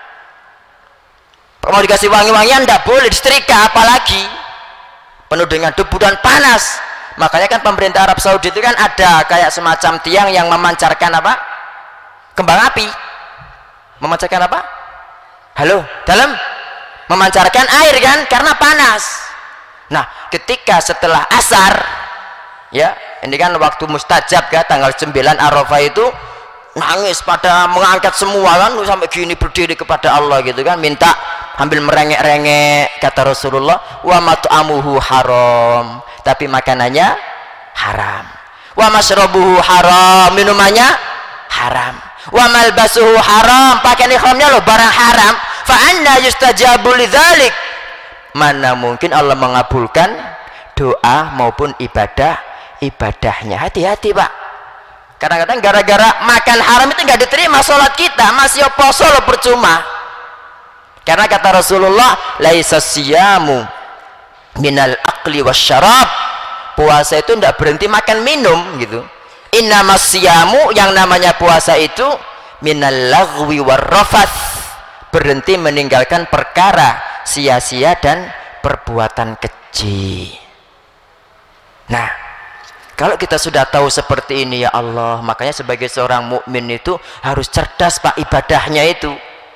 Mau dikasih wangi-wangian ndak boleh, disetrika apalagi. Penuh dengan debu dan panas. Makanya kan pemerintah Arab Saudi itu kan ada kayak semacam tiang yang memancarkan apa? Kembang api. Memancarkan apa? Halo, dalam memancarkan air kan, karena panas. Nah, ketika setelah asar, ya, ini kan waktu mustajab kan, tanggal sembilan Arafah itu, nangis pada mengangkat semua kan, sampai gini berdiri kepada Allah gitu kan, minta sambil merengek-rengek. Kata Rasulullah, wa mat'amuhu haram, tapi makanannya haram, wa masrabuhu haram, minumannya haram, wa malbasuhu haram, pakaian ikhramnya loh barang haram. Fa anna yustajabu lidzalik, mana mungkin Allah mengabulkan doa maupun ibadah ibadahnya. Hati-hati pak, kadang-kadang gara-gara makan haram itu nggak diterima sholat kita, masih poso lo percuma. Karena kata Rasulullah, laisa siyamu minal akli wasyarab, puasa itu tidak berhenti makan minum gitu. innamas siyamu, yang namanya puasa itu minal lagwi warrafath, berhenti meninggalkan perkara sia-sia dan perbuatan keji. Nah, kalau kita sudah tahu seperti ini ya Allah, makanya sebagai seorang mukmin itu harus cerdas Pak ibadahnya itu.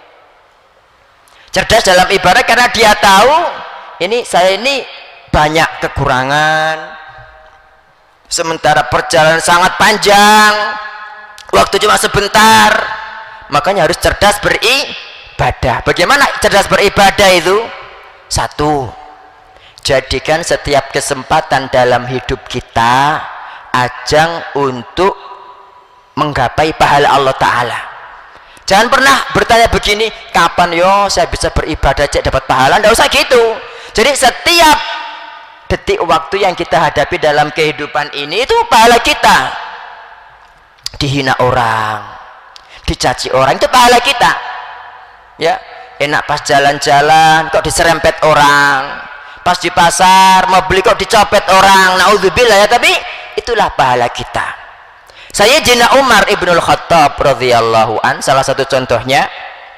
Cerdas dalam ibadah karena dia tahu ini saya ini banyak kekurangan, sementara perjalanan sangat panjang, waktu cuma sebentar, makanya harus cerdas beribadah. Bagaimana cerdas beribadah itu? Satu, jadikan setiap kesempatan dalam hidup kita ajang untuk menggapai pahala Allah Ta'ala. Jangan pernah bertanya begini, kapan yo saya bisa beribadah cek dapat pahala? Nggak usah gitu. Jadi setiap detik waktu yang kita hadapi dalam kehidupan ini itu pahala kita. Dihina orang, dicaci orang, itu pahala kita. Ya, enak pas jalan-jalan kok diserempet orang, pas di pasar mau beli kok dicopet orang, naudzubillah ya, tapi itulah pahala kita. Sayyidina Umar ibnul Khattab radhiyallahu an, salah satu contohnya,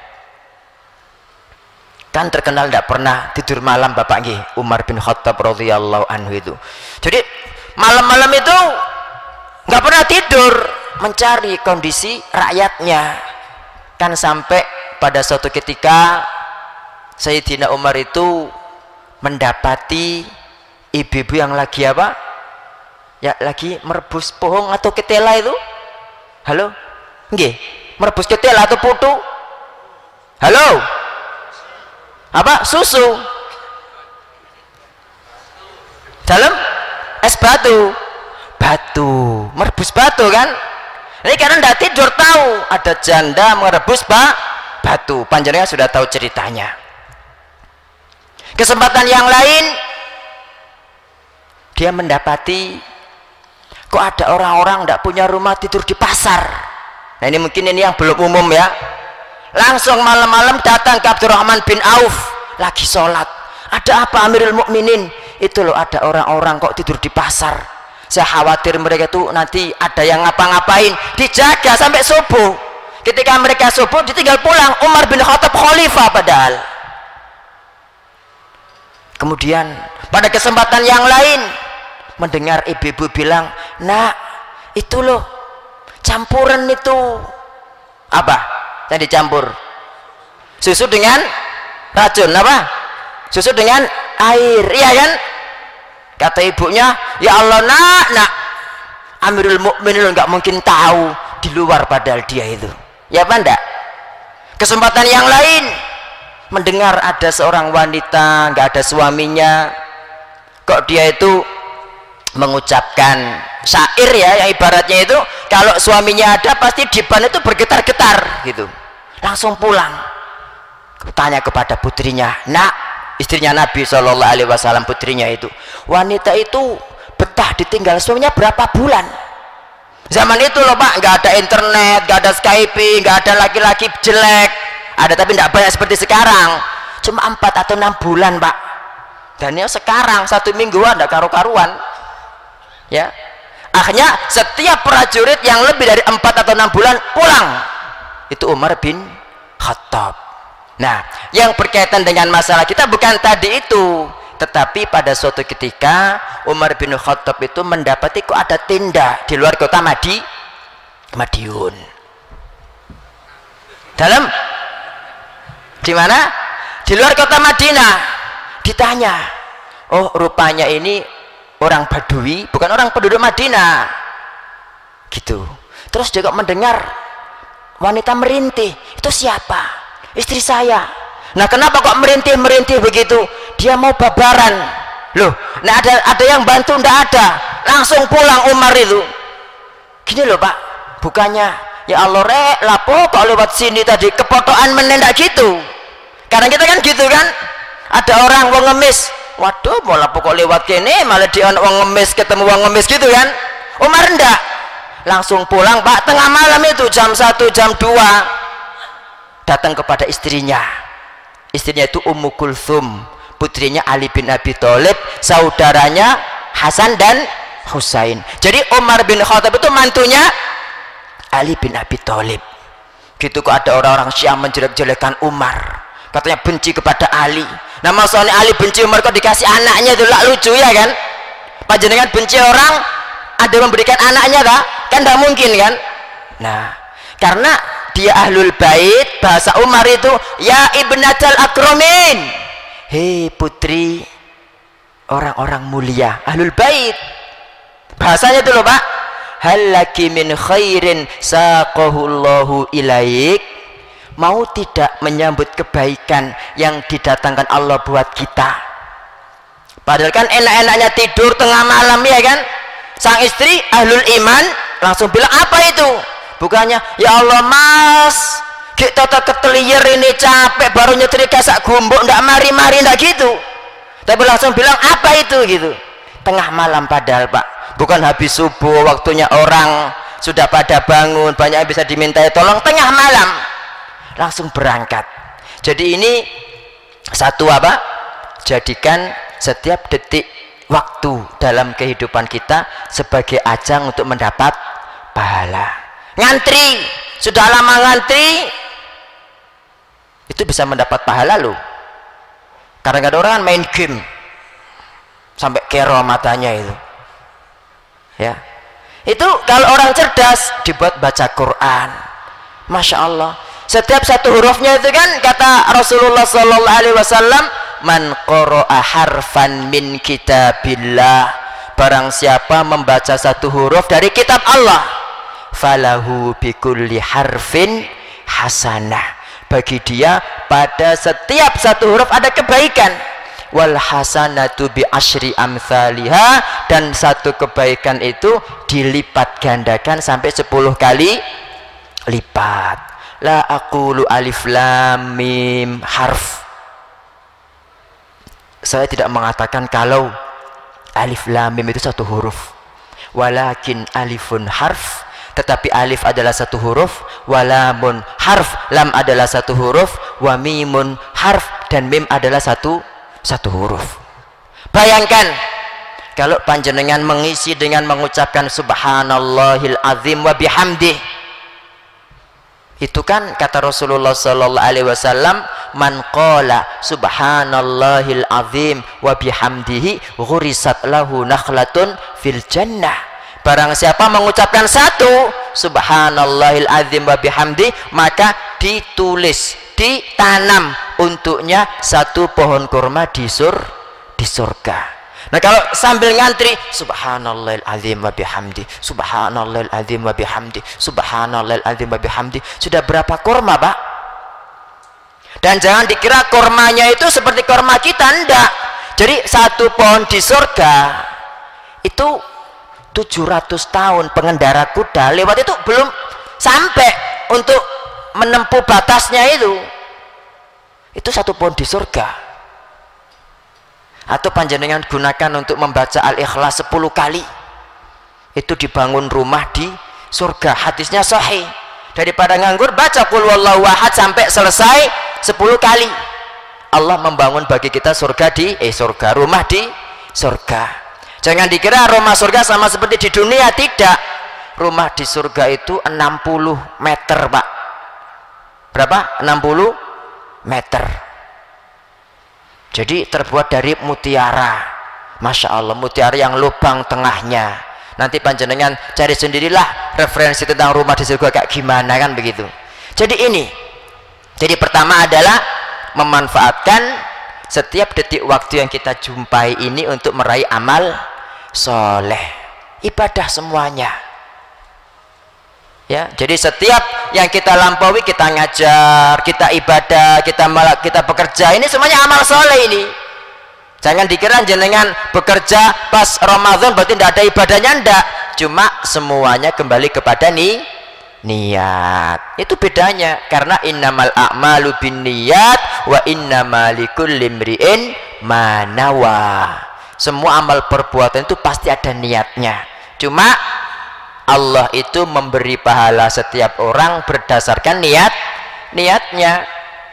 kan terkenal tidak pernah tidur malam bapak nggih, Umar bin Khattab radhiyallahu anhu itu. Jadi malam-malam itu nggak pernah tidur mencari kondisi rakyatnya. Kan sampai pada suatu ketika Sayyidina Umar itu mendapati ibu-ibu yang lagi apa? Ya lagi merebus pohong atau ketela itu. Halo? Nggih, merebus ketela atau putu? Halo? Apa? Susu. Dalam es batu. Batu, merebus batu kan? Ini karena tidak tidur tahu ada janda merebus pak batu. Panjenengan sudah tahu ceritanya. Kesempatan yang lain, dia mendapati kok ada orang-orang tidak punya rumah tidur di pasar. Nah ini mungkin ini yang belum umum ya. Langsung malam-malam datang ke Abdurrahman bin Auf lagi sholat. Ada apa Amirul Mukminin? Itu loh ada orang-orang kok tidur di pasar. Saya khawatir mereka tuh nanti ada yang ngapa-ngapain. Dijaga sampai subuh. Ketika mereka subuh ditinggal pulang. Umar bin Khattab khalifah padahal. Kemudian pada kesempatan yang lain mendengar ibu-ibu bilang, nak itu loh campuran itu apa yang dicampur? Susu dengan racun apa? Susu dengan air, iya kan? Kata ibunya, ya Allah nak, nak Amirul Mukminin nggak mungkin tahu di luar padahal dia itu, ya apa enggak? Kesempatan yang lain mendengar ada seorang wanita nggak ada suaminya, kok dia itu mengucapkan syair ya, yang ibaratnya itu kalau suaminya ada pasti diban itu bergetar-getar gitu. Langsung pulang, tanya kepada putrinya, nak, istrinya Nabi shallallahu alaihi wasallam, putrinya itu, wanita itu betah ditinggal suaminya berapa bulan? Zaman itu loh pak, nggak ada internet, nggak ada Skype, nggak ada laki-laki jelek, ada tapi nggak banyak seperti sekarang, cuma empat atau enam bulan pak. Dan ya sekarang satu mingguan nggak karu-karuan. Ya, akhirnya setiap prajurit yang lebih dari empat atau enam bulan pulang itu Umar bin Khattab. Nah, yang berkaitan dengan masalah kita bukan tadi itu, tetapi pada suatu ketika Umar bin Khattab itu mendapati kok ada tenda di luar kota Madi, Madiun. Dalam di mana? Di luar kota Madinah. Ditanya, oh rupanya ini orang Badui, bukan orang penduduk Madinah gitu. Terus dia kok mendengar wanita merintih, itu siapa? Istri saya. Nah kenapa kok merintih-merintih begitu? Dia mau babaran loh. Nah ada ada yang bantu, ndak ada, langsung pulang Umar itu. Gini loh pak, bukannya ya Allah rek lapo kok lewat sini tadi kepotokan menendak gitu. Karena kita kan gitu kan, ada orang mau ngemis, waduh mau lapo kok lewat kene malah dia orang ngemis ketemu orang ngemis gitu kan. Umar ndak, langsung pulang pak, tengah malam itu jam satu jam dua datang kepada istrinya. Istrinya itu Ummu Kulthum, putrinya Ali bin Abi Thalib, saudaranya Hasan dan Husain. Jadi Umar bin Khattab itu mantunya Ali bin Abi Thalib. Gitu kok ada orang-orang Syiah menjelek-jelekan Umar, katanya benci kepada Ali. Nah maksudnya Ali benci Umar kok dikasih anaknya, itu lah lucu ya kan. Panjenengan benci orang ada memberikan anaknya tak? Kan tidak mungkin kan. Nah karena dia ahlul bait, bahasa Umar itu ya ibnatal akramin, hei putri orang-orang mulia, ahlul bait. Bahasanya itu loh Pak, hal laki min khairin saqahullahu ilaik, mau tidak menyambut kebaikan yang didatangkan Allah buat kita. Padahal kan enak-enaknya tidur tengah malam ya kan. Sang istri ahlul iman langsung bilang apa itu? Bukannya ya Allah mas kita tak ketelier ini capek baru nyetrika sak gumbuk ndak mari-mari ndak gitu, tapi langsung bilang apa itu gitu. Tengah malam padahal Pak, bukan habis subuh waktunya orang sudah pada bangun, banyak yang bisa dimintai tolong, tengah malam langsung berangkat. Jadi ini satu apa, jadikan setiap detik waktu dalam kehidupan kita sebagai ajang untuk mendapat pahala. Ngantri, sudah lama ngantri itu bisa mendapat pahala loh. Karena ada orang kan main game sampai kero matanya itu ya. Itu kalau orang cerdas dibuat baca Quran, Masya Allah. Setiap satu hurufnya itu kan kata Rasulullah Sallallahu Alaihi Wasallam, man qara'a harfan min kitabillah, barang siapa membaca satu huruf dari kitab Allah, falahu bikulli harfin hasanah, bagi dia pada setiap satu huruf ada kebaikan. Wal hasanatu bi asyri amthaliha, dan satu kebaikan itu dilipat gandakan sampai sepuluh kali lipat. La aqulu alif lam mim harf, saya tidak mengatakan kalau alif lam mim itu satu huruf, walakin alifun harf, tetapi alif adalah satu huruf, walamun harf, lam adalah satu huruf, wa mimun harf, dan mim adalah satu satu huruf. Bayangkan kalau panjenengan mengisi dengan mengucapkan subhanallahil azim wa bihamdih, itu kan kata Rasulullah sallallahu alaihi wasallam, man qala subhanallahil azim wa bihamdihi ghurisat lahu nakhlatun fil jannah, barang siapa mengucapkan satu subhanallahil azim wa bihamdi, maka ditulis, ditanam untuknya satu pohon kurma di sur di surga. Nah kalau sambil ngantri subhanallahil azim wa bihamdi, subhanallahil azim wa bihamdi, subhanallahil azim wa bihamdi, sudah berapa kurma Pak? Dan jangan dikira kurmanya itu seperti kurma kita, enggak. Jadi satu pohon di surga itu tujuh ratus tahun pengendara kuda lewat itu belum sampai untuk menempuh batasnya itu. Itu satu pohon di surga. Atau panjenengan gunakan untuk membaca Al-Ikhlas sepuluh kali, itu dibangun rumah di surga. Hadisnya sahih. Daripada nganggur baca qul huwallahu ahad sampai selesai sepuluh kali, Allah membangun bagi kita surga di eh surga, rumah di surga. Jangan dikira rumah surga sama seperti di dunia, tidak. Rumah di surga itu enam puluh meter Pak. Berapa? enam puluh meter. Jadi terbuat dari mutiara, Masya Allah, mutiara yang lubang tengahnya. Nanti panjenengan cari sendirilah referensi tentang rumah di surga kayak gimana kan begitu. Jadi ini, jadi pertama adalah memanfaatkan setiap detik waktu yang kita jumpai ini untuk meraih amal soleh, ibadah semuanya. Ya, jadi setiap yang kita lampaui, kita ngajar, kita ibadah, kita malak, kita bekerja, ini semuanya amal soleh ini. Jangan dikira jenengan bekerja pas Ramadan berarti tidak ada ibadahnya, ndak. Cuma semuanya kembali kepada ni niat. Itu bedanya, karena innamal a'malu binniyat wa innamal likulli imri'in ma nawa. Semua amal perbuatan itu pasti ada niatnya. Cuma Allah itu memberi pahala setiap orang berdasarkan niat niatnya.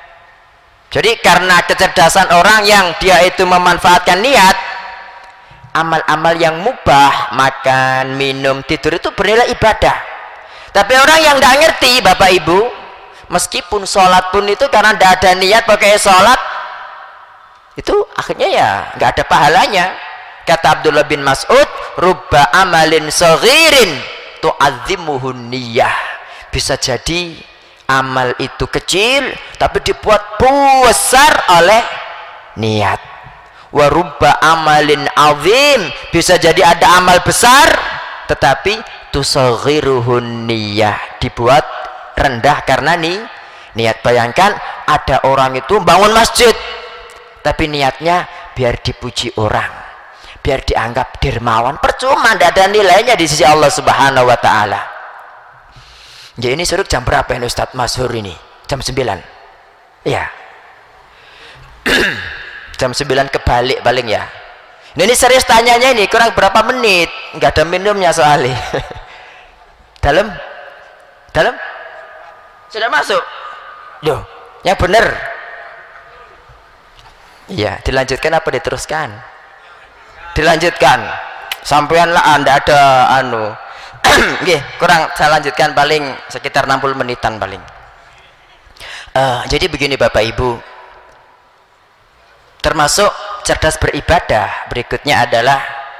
Jadi karena kecerdasan orang yang dia itu memanfaatkan niat, amal-amal yang mubah, makan, minum, tidur itu bernilai ibadah. Tapi orang yang tidak ngerti Bapak Ibu, meskipun sholat pun itu karena tidak ada niat pakai sholat, itu akhirnya ya nggak ada pahalanya. Kata Abdullah bin Mas'ud, rubba amalin saghirin tu'azzimuhun niyah. Bisa jadi amal itu kecil tapi dibuat besar oleh niat. Wa rubba amalin azim, bisa jadi ada amal besar tetapi tusaghiruhun niyah, dibuat rendah karena nih niat. Bayangkan ada orang itu bangun masjid tapi niatnya biar dipuji orang, biar dianggap dermawan, percuma, tidak ada nilainya di sisi Allah Subhanahu wa taala. Ya, ini suruh jam berapa ini Ustadz Masyhur ini? Jam sembilan. Ya. Jam sembilan kebalik paling ya. Nah, ini serius tanyanya ini, kurang berapa menit? Enggak ada minumnya soalnya. Dalam? Dalam? Sudah masuk? Loh, yang benar. Iya, dilanjutkan apa diteruskan? Dilanjutkan. Sampaianlah Anda ada anu. Nggih, kurang saya lanjutkan paling sekitar enam puluh menitan paling. Uh, jadi begini Bapak Ibu, termasuk cerdas beribadah berikutnya adalah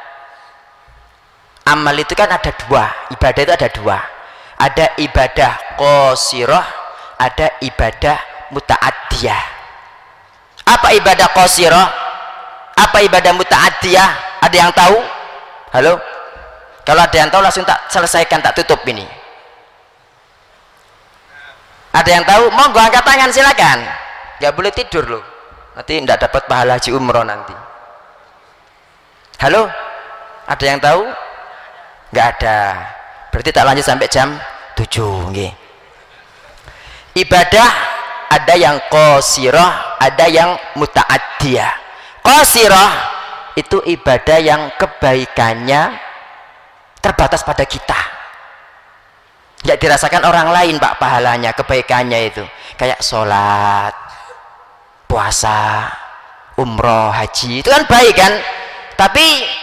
amal itu kan ada dua, ibadah itu ada dua, ada ibadah qasirah, ada ibadah muta'addiyah. Apa ibadah qasirah? Apa ibadah muta'addiyah? Ada yang tahu? Halo? Kalau ada yang tahu langsung tak selesaikan, tak tutup ini. Ada yang tahu? Monggo angkat tangan silakan. Gak boleh tidur loh, nanti tidak dapat pahala haji umroh nanti. Halo? Ada yang tahu? Gak ada. Berarti tak lanjut sampai jam tujuh. Nggih. Ibadah ada yang qasirah, ada yang muta'addiyah. Qasirah itu ibadah yang kebaikannya terbatas pada kita, tidak dirasakan orang lain Pak pahalanya, kebaikannya itu kayak sholat, puasa, umroh, haji, itu kan baik kan, tapi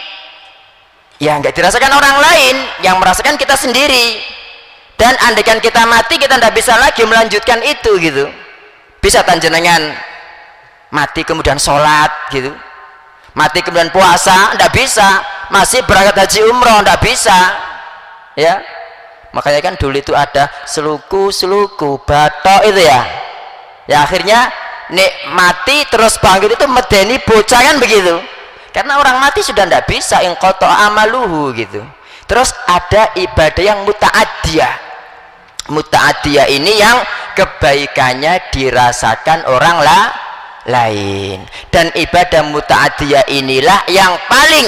ya nggak dirasakan orang lain, yang merasakan kita sendiri. Dan andaikan kita mati, kita tidak bisa lagi melanjutkan itu gitu. Bisa tanjenengan mati kemudian sholat gitu, mati kemudian puasa, tidak bisa. Masih berangkat haji umroh, tidak bisa ya. Makanya kan dulu itu ada seluku-seluku batok itu ya, ya akhirnya nek mati terus bangkit itu medeni bocah kan begitu, karena orang mati sudah tidak bisa, ingqata amaluhu gitu. Terus ada ibadah yang muta'addiyah. Muta'addiyah ini yang kebaikannya dirasakan orang lah lain, dan ibadah muta'addiyah inilah yang paling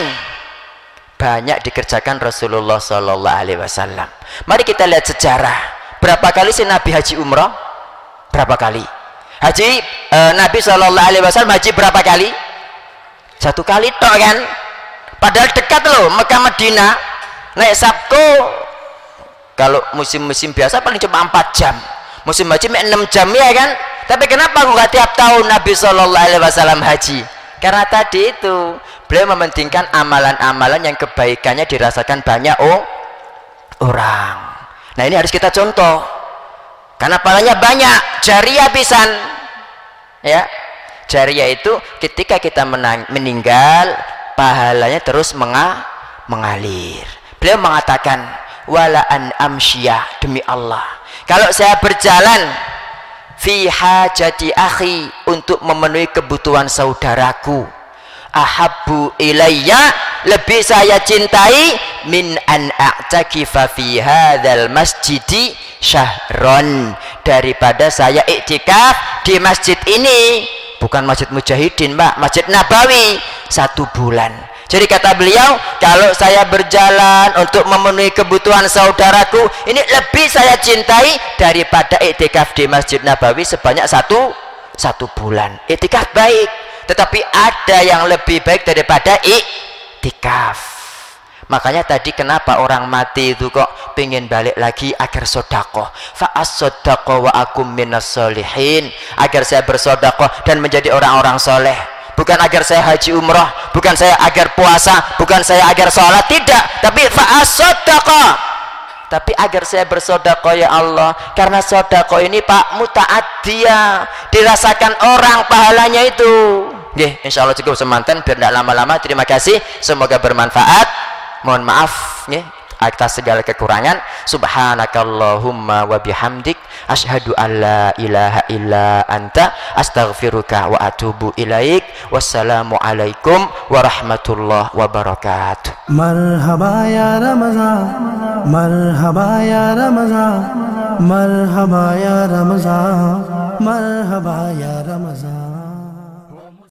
banyak dikerjakan Rasulullah Shallallahu Alaihi Wasallam. Mari kita lihat sejarah. Berapa kali sih Nabi haji umroh? Berapa kali? Haji e, Nabi Shallallahu Alaihi Wasallam haji berapa kali? Satu kali tok kan? Padahal dekat loh Mekah Madinah. Naik Sabtu kalau musim-musim biasa paling cuma empat jam. Musim haji enam jam ya kan? Tapi kenapa nggak tiap tahun Nabi Shallallahu Alaihi Wasallam haji? Karena tadi itu beliau mementingkan amalan-amalan yang kebaikannya dirasakan banyak oh, orang. Nah ini harus kita contoh, karena pahalanya banyak, jariyah pisan ya. Jariyah itu ketika kita menang, meninggal pahalanya terus menga, mengalir. Beliau mengatakan wala an amsyiyah, demi Allah kalau saya berjalan fi hajati akhi, untuk memenuhi kebutuhan saudaraku, ahabbu ilayya, lebih saya cintai min an a'takifa fi hadzal masjidi syahron, daripada saya iktikaf di masjid ini. Bukan masjid Mujahidin Mbak, masjid Nabawi, satu bulan. Jadi kata beliau, kalau saya berjalan untuk memenuhi kebutuhan saudaraku, ini lebih saya cintai daripada iktikaf di Masjid Nabawi sebanyak satu satu bulan. Iktikaf baik, tetapi ada yang lebih baik daripada iktikaf. Makanya tadi kenapa orang mati itu kok pengen balik lagi agar sodakoh. Fa'as sodakoh wa akum minas solihin, agar saya bersodakoh dan menjadi orang-orang soleh. bukan agar saya haji umroh, bukan saya agar puasa, bukan saya agar sholat, tidak, tapi fa'as-sodaqah, tapi agar saya bersedekah ya Allah, karena sedekah ini Pak muta'addiyah, dirasakan orang pahalanya itu. Nggih, insyaallah cukup semanten biar tidak lama-lama. Terima kasih, semoga bermanfaat. Mohon maaf nggih atas segala kekurangan. Subhanakallahumma wa bihamdik asyhadu an la ilaha illa anta astaghfiruka wa atubu ilaik. Wassalamu alaikum warahmatullahi wabarakatuh. Marhaba ya Ramazan, marhaba ya Ramazan, marhaba ya Ramazan, marhaba ya Ramazan.